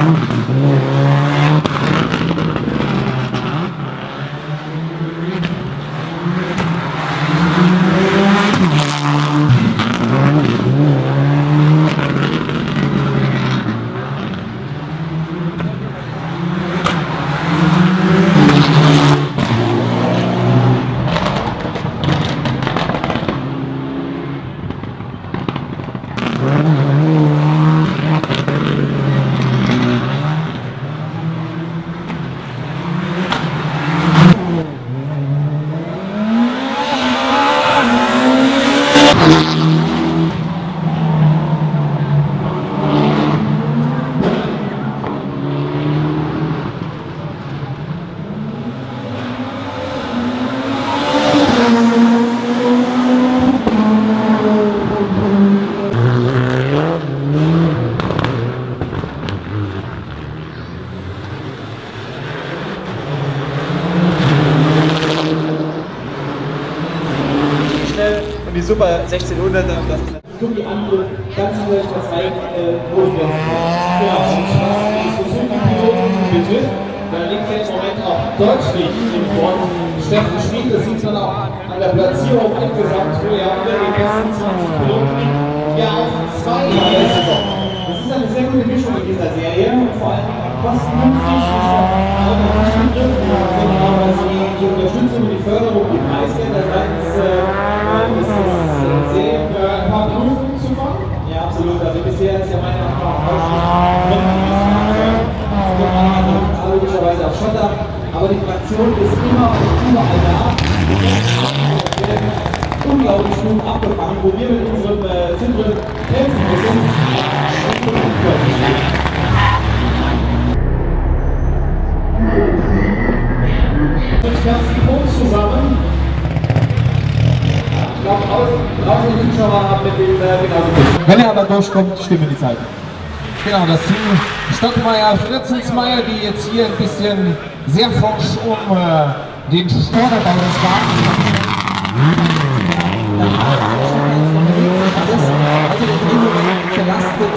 Die Super 1600er, das ist so die andere, ganz vielleicht das rein Profi. Ja, und was die Suzuki-Piloten betrifft, da liegt ja im Moment auch deutlich im Fort Steffen Schmid. Das sieht man auch an der Platzierung insgesamt, wo er unter den besten 20 Piloten ja auf 2 ist. Das ist eine sehr gute Mischung in dieser Serie und vor allem kostengünstig, ist auch noch nicht begriffen, genau, dass die Unterstützung und die Förderung die Preisgelder seitens sehr ein paar Prüfungen zu fangen. Ja, absolut. Also bisher ist ja meine Erfahrung logischerweise auf Schotter, aber die Traktion ist immer und überall da. Wir werden unglaublich gut abgefangen, wo wir mit unserem Zentrum kämpfen müssen. Mit Kerstin Kohn zusammen. Ich glaube, draußen die Zuschauer haben mit dem genauso. Wenn er aber durchkommt, stimmen die Zeiten. Genau, das sind Stockmeier, Fritzensmeier, die jetzt hier ein bisschen sehr forsch um den Steuerbau des Wagens. Also der Drehmoment verlastet.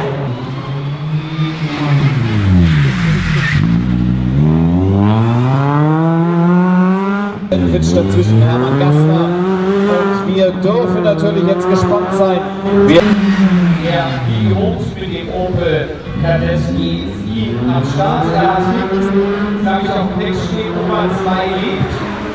Statt zwischen Hermann Gassner und wir dürfen natürlich jetzt gespannt sein. Der Pilot mit dem Opel Kadett GSI am Start. Er hat hinten, sage ich, auf dem Deck stehen, Nummer 2 liegt.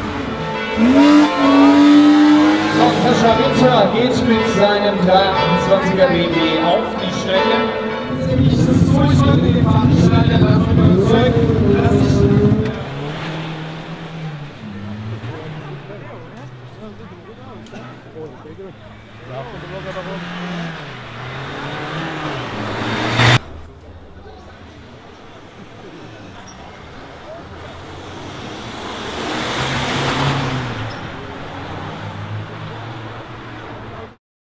Und Sascha Ritter geht mit seinem 328er BMW auf die Strecke. Ich muss zurück den Veranstalter davon überzeugen, dass ich Ja,